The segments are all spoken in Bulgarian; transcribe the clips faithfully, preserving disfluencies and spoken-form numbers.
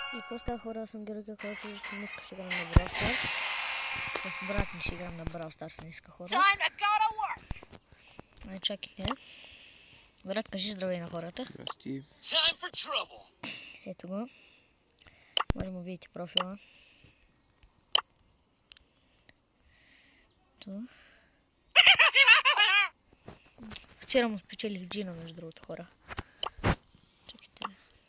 И после хора, аз съм Георгия, който днес ще играм на Brawl Stars. С брат ми ще играм на Brawl Stars днеска, хора. Ай, чакайте. Брат, кажи здравей на хората. Здрасти. Ето го. Може да видите профила. Ту. Вчера му спечелих джина, между другото, хора. Чакайте.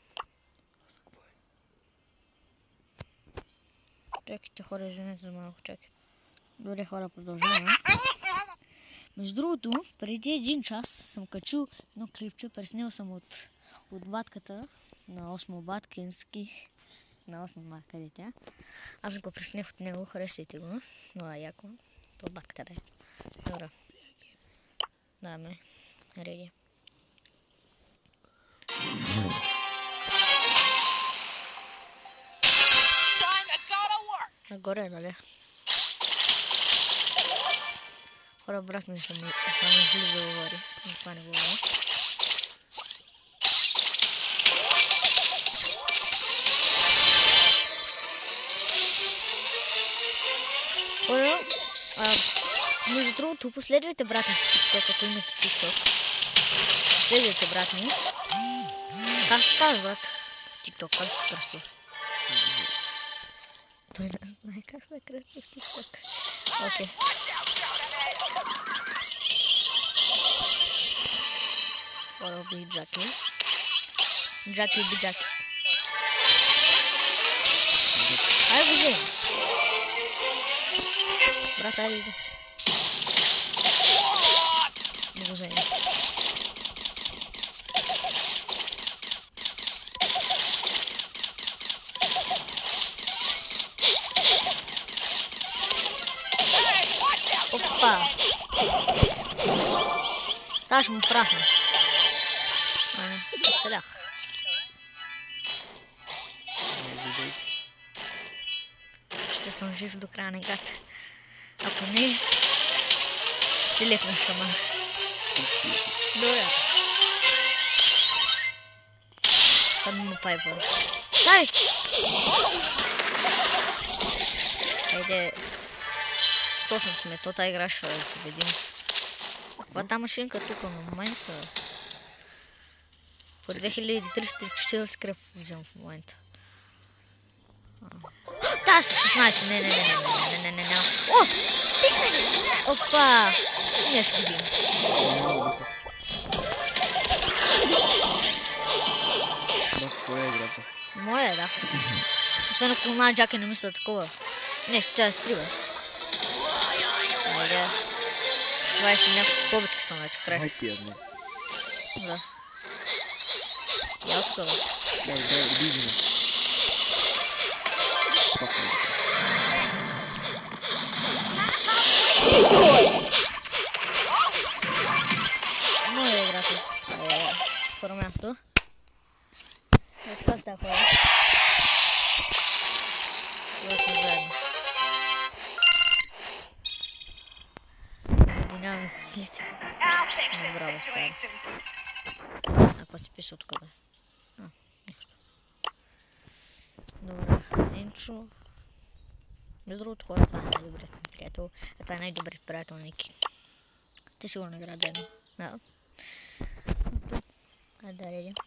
Чакайте, хора, извинете за малко, чакай. Добре, хора, продължаваме. Между другото, преди един час съм качил едно клипче, преснел съм от, от батката на осмо баткински. На осмо бат, къде тя? Аз го преснех от него, харесайте го. Но е яко. То батката да е. Добре. Да, ме. Реги. Нагоре, нали? Хора, брат ми съм жили да говори. Това не говори. Хора, между другото, последвайте брат ми в TikTok, ако имате TikTok. Последвайте брат ми. Как се казва, брат? В TikTok, как се кръства? Той не знае как се кръства в TikTok. Окей. Хора, убих Джаки. Джаки уби Джаки. Ай, го взем. Брат, айде го. Не го взем. Опа! Та ще му прасне. Айде, целях. Ще съм жив до края на играта. Ако не, ще си лекна шамар. Добре. Там му пайпа. Дай! Хайде. С осем сме, то тази игра ще победим. Каква машинка тук, но майн са... По две хиляди триста и четиридесет кръв вземам в момента. Да, шестнайсет, не, не, не, не, не, не, не, не, не. О! Пикне! Опа! Не ще видим. Да, твоя е играта. Моя, да. Освен ако на Джаки не мисля такова. Не, ще тя стриба. Айде. двайсет няколко кобички съм вече край. двайсет и едно. Да. Я от такова. Да, да, обидно. Моя е играта. Първо място. И така става хора. Това сме заедно. Обединяваме се силите. Браво, става. Ако си пиша тук, бе. А, нещо. Добре, Енчо. Между другото, хора, това е най-добрият ми приятел. А това е най-добрият приятел Ники. Те сигурно играят заедно. Да. Айде, да реди.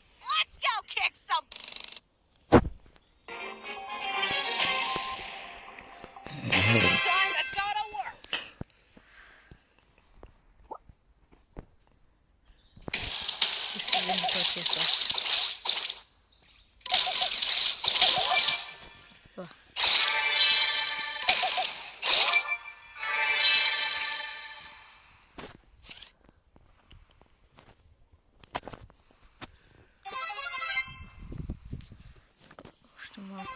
Ще видим това често аз. Това. Още малко.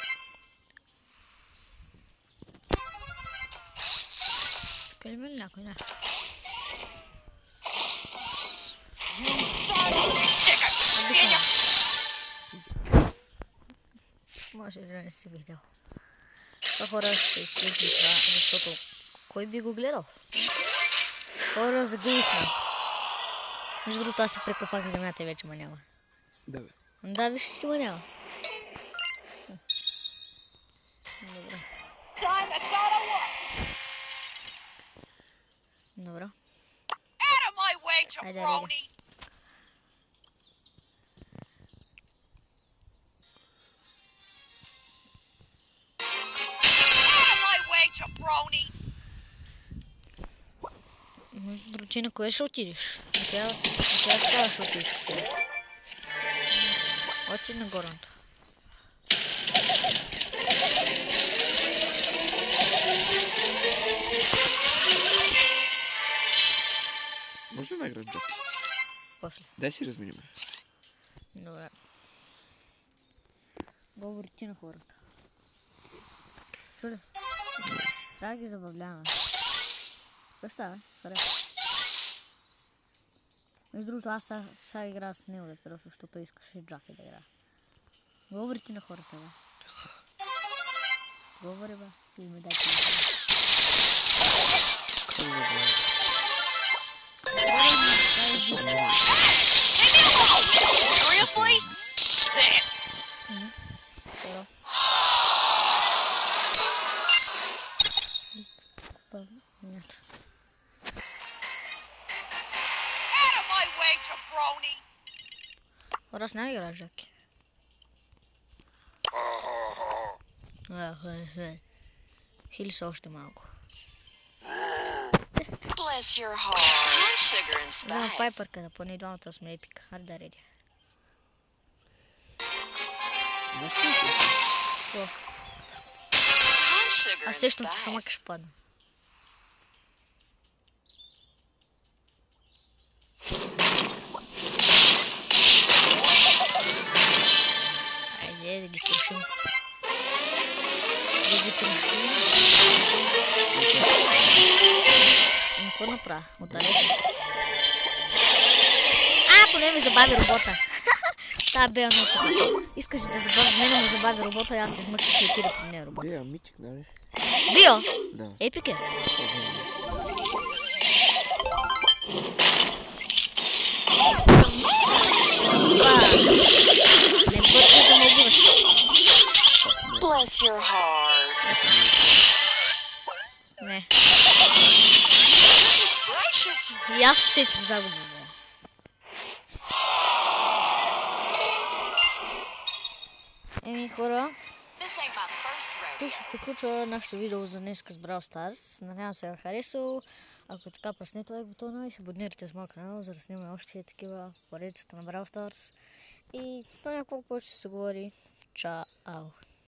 Така ли мен някой, да? Може да не си видял. Това хора ще изключи това, защото кой би го гледал? Хора загубихме. Между другото аз се прекопах земята и вече ма няма. Да, бе. Да, виж, че ма няма. Айде, реди. Други, на кое ще отидеш? На коя става ще отидеш? Оти на горната. Може ли да играеш Джоки? После. Дай си разминим. Добре. Говори ти на хората. Чули? Трябва да ги забавляваме. Какво става? Къде? Между другото, аз сега играя с него, просто защото искаше Джаки да играе. Говори ти на хората, бе. Говори, бе. Ти ми дай телефона. Как да говоря? Нет. Раз не играешь, Джаки. Хилиса още малко. Взема пайпърка, да поне двамата сме епик. Хайде да реди. Какво? Аз сещам, че хамака ще падна. Айде да ги трошим. Да ги трошим. Какво направя? Отдалече. А, поне ми забави робота. Та бе, но това. Искаш да забави, мене му забави робота и аз измъкнах и отида при нея робота. Био, митик, нали? Био? Да. Епик е. Не бързи да ме убиваш. Не. И аз усетих загуба. Еми хора, тук ще приключва нашето видео за днес с Brawl Stars. Надявам се да харесал. Ако е така, преснете лайк бутона и се абонирайте с моя канал, за да снимаме още такива поредицата на Brawl Stars. И на няколко повече ще се говори. Чао!